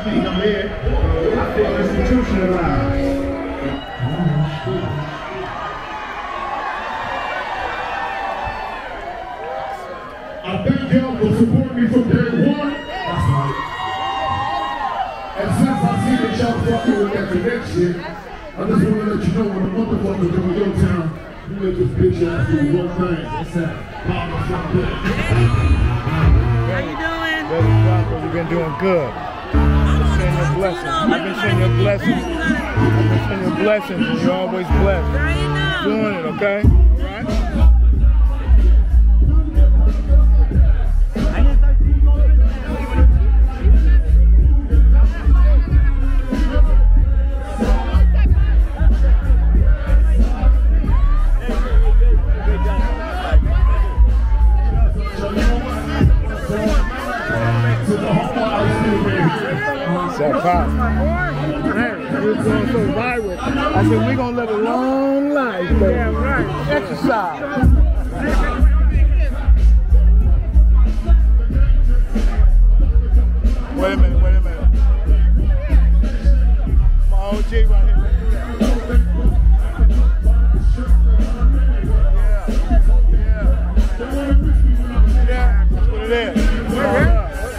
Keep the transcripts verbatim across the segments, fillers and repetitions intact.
think I'm it. I feel institutionalized. I thank y'all for supporting me from day one. That's right. And since I see that y'all fucking with that connection, I just want to let you know when the motherfuckers come to your town, you make this bitch ass do one thing. What's that? Mama something. How you doing? Baby Bronco, you've been doing good. I've been seeing your blessings. I've been seeing your blessings. I've been seeing your blessings, and you're always blessed. Doing it, okay? All right? That pop. Man, we're going so viral. I said, we're going to live a long life, baby. Yeah, right. Exercise. Wait a minute, wait a minute. My O G right here. Yeah. Yeah. Yeah, that's what it is. Yeah.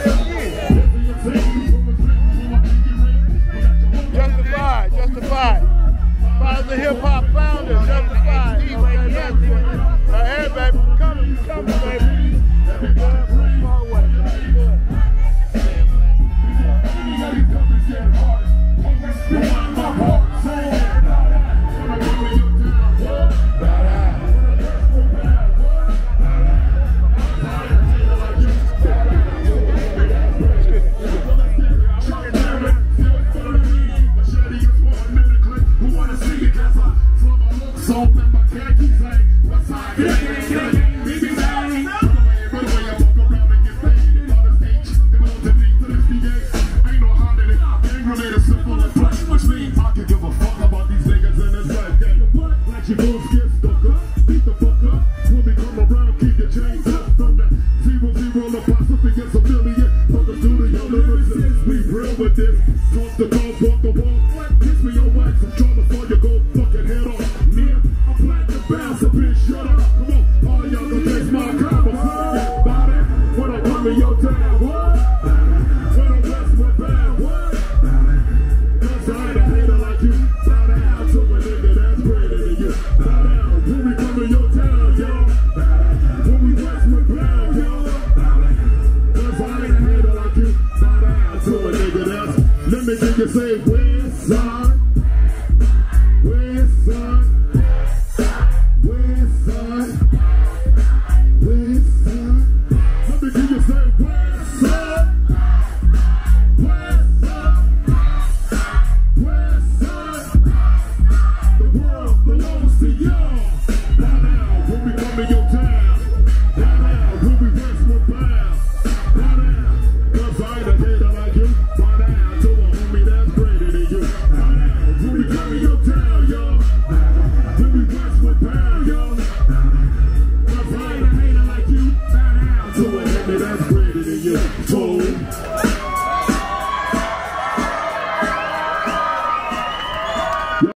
Justified, justified. Father the hip hop founder, justified. Right here, baby. We're coming, we're coming, baby. Far away. The